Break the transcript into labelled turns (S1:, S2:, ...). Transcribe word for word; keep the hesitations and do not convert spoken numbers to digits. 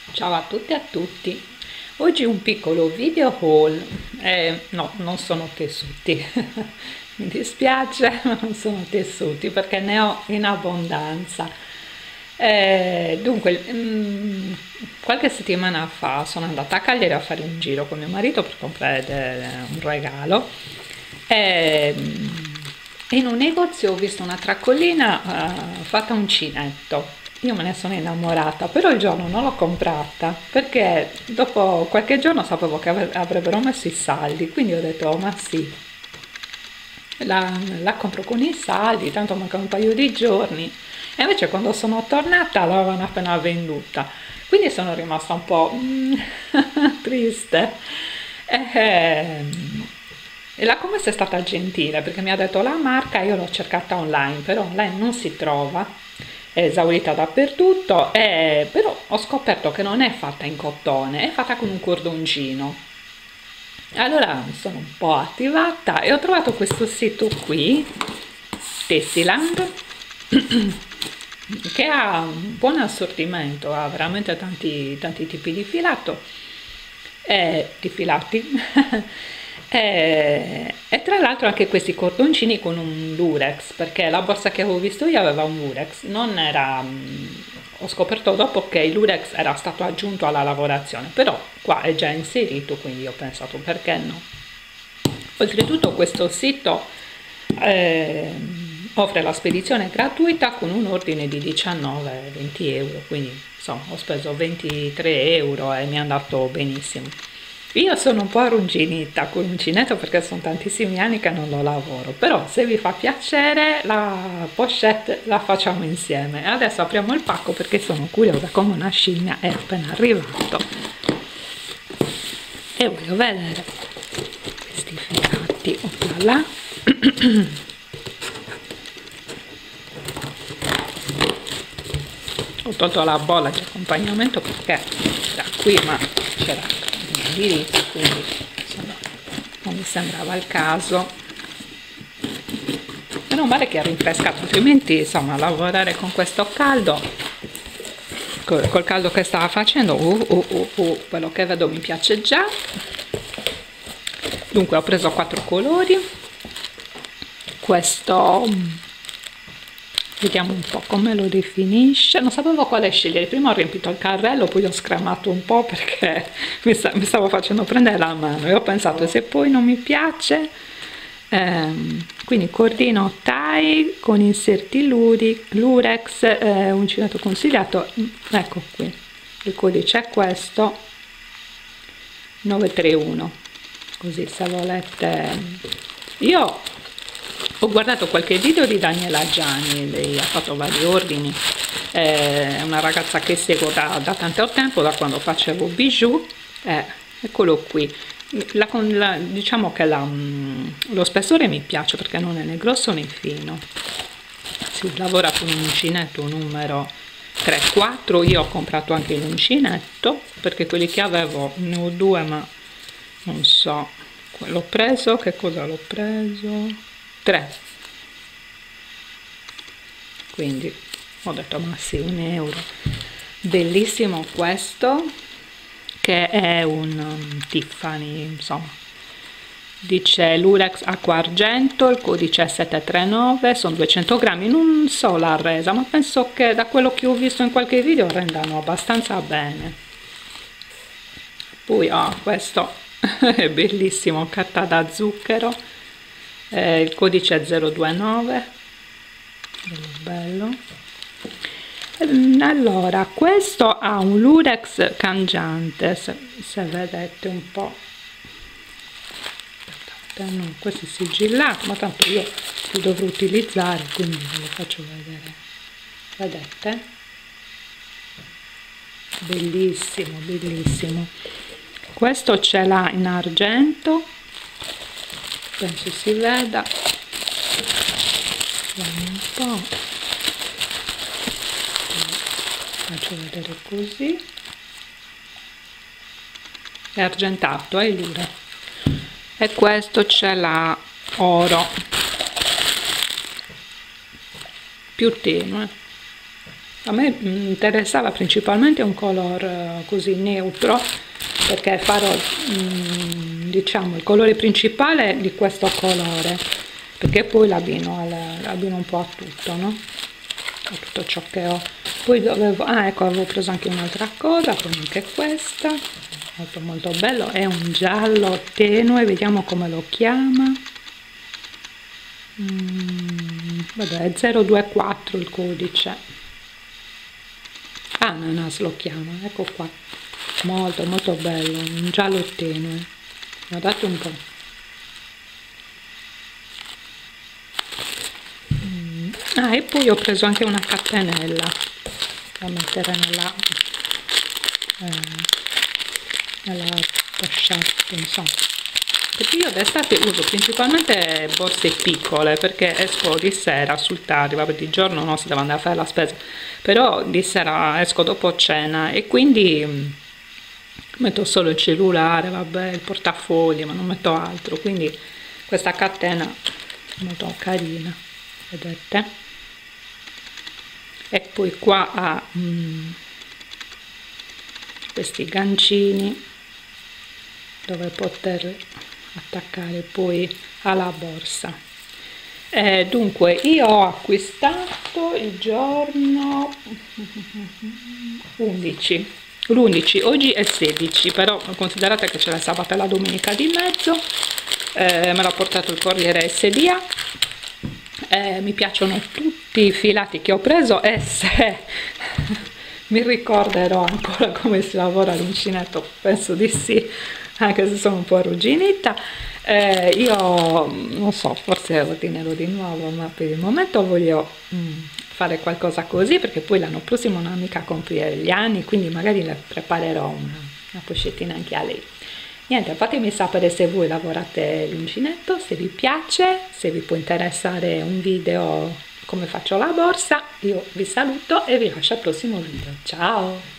S1: Ciao a tutti e a tutti. Oggi un piccolo video haul. Eh, no, non sono tessuti. Mi dispiace, ma non sono tessuti perché ne ho in abbondanza. Eh, dunque, mm, qualche settimana fa sono andata a Cagliari a fare un giro con mio marito per comprare de- un regalo. E, mm, in un negozio ho visto una tracollina eh, fatta uncinetto. Io me ne sono innamorata, però il giorno non l'ho comprata perché dopo qualche giorno sapevo che ave- avrebbero messo i saldi, quindi ho detto, "Oh, ma sì, la, la compro con i saldi, tanto manca un paio di giorni." E invece quando sono tornata l'avevano appena venduta, quindi sono rimasta un po' mm, triste. E, e la commessa è stata gentile perché mi ha detto la marca, io l'ho cercata online, però online non si trova, è esaurita dappertutto, e, però ho scoperto che non è fatta in cotone, è fatta con un cordoncino. Allora mi sono un po' attivata e ho trovato questo sito qui, Tessiland, che ha un buon assortimento, ha veramente tanti, tanti tipi di filato, e, di filati, e, e tra l'altro anche questi cordoncini con un lurex, perché la borsa che avevo visto io aveva un lurex, non era... mm, ho scoperto dopo che il lurex era stato aggiunto alla lavorazione, però qua è già inserito, quindi ho pensato perché no. Oltretutto questo sito eh, offre la spedizione gratuita con un ordine di diciannove venti euro, quindi insomma ho speso ventitré euro e mi è andato benissimo. Io sono un po' arrugginita con l'uncinetto perché sono tantissimi anni che non lo lavoro, però se vi fa piacere la pochette la facciamo insieme. Adesso apriamo il pacco perché sono curiosa come una scimmia, è appena arrivato e voglio vedere questi filati. Oplala. Ho tolto la bolla di accompagnamento perché era qui ma c'era l'indirizzo, quindi insomma non mi sembrava il caso. Meno male che ha rinfrescato, altrimenti insomma lavorare con questo caldo, col, col caldo che stava facendo, uh, uh, uh, uh, quello che vedo mi piace già. Dunque ho preso quattro colori, questo vediamo un po' come lo definisce, non sapevo quale scegliere, prima ho riempito il carrello, poi ho scremato un po' perché mi, sta, mi stavo facendo prendere la mano e ho pensato se poi non mi piace, ehm, quindi cordino tie con inserti luri, lurex, eh, uncinetto consigliato, ecco qui, il codice è questo, nove tre uno, così se volete. Io ho guardato qualche video di Daniela Gianni, lei ha fatto vari ordini, è una ragazza che seguo da, da tanto tempo, da quando facevo bijou, eh, eccolo qui. La, la, diciamo che la, lo spessore mi piace perché non è né grosso né fino, si lavora con un uncinetto numero tre quattro, io ho comprato anche l'uncinetto perché quelli che avevo ne ho due ma non so, l'ho preso, che cosa l'ho preso? tre, quindi ho detto ma sì, un euro. Bellissimo questo che è un um, Tiffany, insomma, dice lurex acqua argento, il codice è sette tre nove, sono duecento grammi, non so la resa ma penso che da quello che ho visto in qualche video rendano abbastanza bene. Poi oh, questo è bellissimo, carta da zucchero, eh, il codice è zero due nove, bello bello. Allora questo ha un lurex cangiante, se, se vedete un po', no, questo è sigillato ma tanto io lo dovrò utilizzare quindi ve lo faccio vedere, vedete, bellissimo bellissimo. Questo ce l'ha in argento, penso si veda, vediamo un po', faccio vedere così, è argentato, è il lure, e questo ce l'ha oro, più tenue, a me interessava principalmente un color così neutro, perché farò mh, diciamo il colore principale di questo colore, perché poi l'abbino l'abbino un po' a tutto, no? A tutto ciò che ho. Poi dovevo, ah ecco, avevo preso anche un'altra cosa, come anche questa, molto molto bello, è un giallo tenue, vediamo come lo chiama. Mm, vabbè, è zero due quattro il codice, ananas lo chiama, ecco qua, molto molto bello, un giallo tenue, guardate un po'. Mm. Ah, e poi ho preso anche una catenella da mettere nella eh, nella pochette, insomma, perché io d'estate uso principalmente borse piccole, perché esco di sera sul tardi, vabbè di giorno no, si deve andare a fare la spesa, però di sera esco dopo cena e quindi mh, metto solo il cellulare, vabbè, il portafogli, ma non metto altro, quindi questa catena è molto carina, vedete? E poi qua ha mh, questi gancini dove poter attaccare poi alla borsa. Eh, dunque io ho acquistato il giorno undici, l'undici, oggi è sedici, però considerate che c'è la sabato e la domenica di mezzo. Eh, me l'ha portato il corriere S D A. Eh, mi piacciono tutti i filati che ho preso e se mi ricorderò ancora come si lavora l'uncinetto, penso di sì, anche se sono un po' arrugginita. Eh, io non so, forse ordinerò di nuovo, ma per il momento voglio mm, fare qualcosa così, perché poi l'anno prossimo un'amica compie gli anni, quindi magari le preparerò una, una pochettina anche a lei. Niente, fatemi sapere se voi lavorate l'uncinetto, se vi piace, se vi può interessare un video come faccio la borsa. Io vi saluto e vi lascio al prossimo video. Ciao!